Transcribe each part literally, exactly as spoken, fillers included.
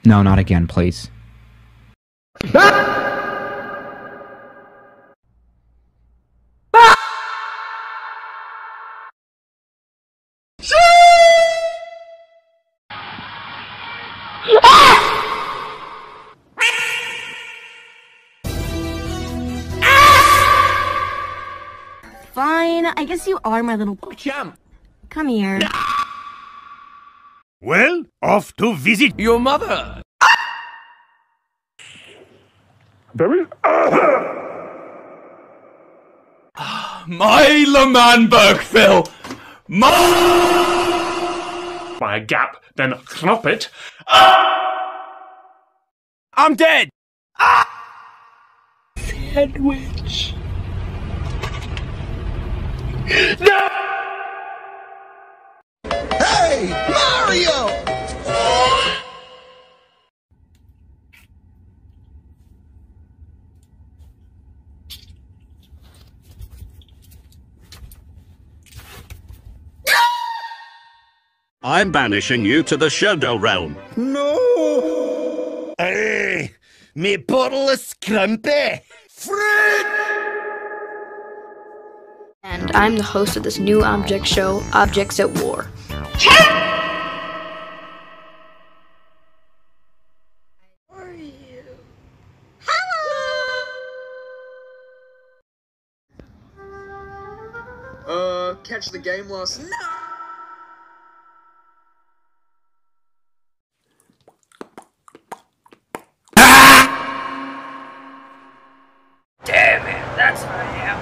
No, not again, please. Fine, I guess you are my little champ. Come here. Well, off to visit your mother. Very. My Lamanberg, Phil. My. By a gap, then knop it. I'm dead. Sandwich. No! Hey, Mario! I'm banishing you to the Shadow Realm. No! Hey, me bottle of scrumpy! Fred! And I'm the host of this new object show, Objects at War. Are you? Uh, catch the game lost. No! Damn it, that's what I am.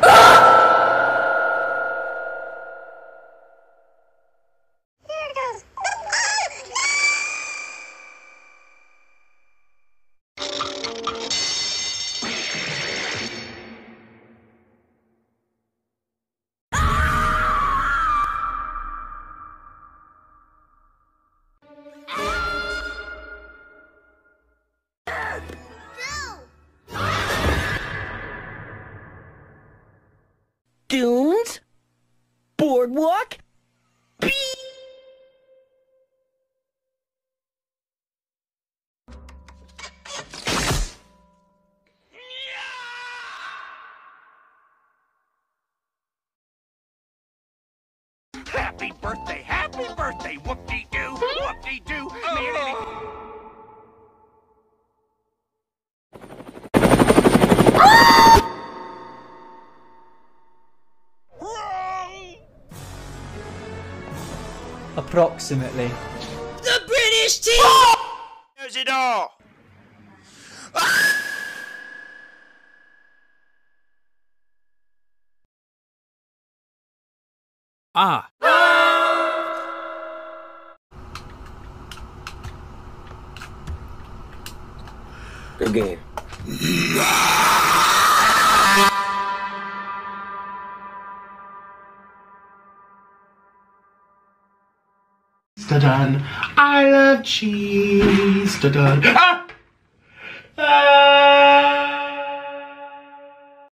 Dunes? Boardwalk? Beep! Happy birthday, happy birthday, whoop-dee-doo, whoop-dee-doo. Approximately. The British team! Close it all. Ah. Good game. Da-dun. I love cheese. Da-dun. Ah! Ah!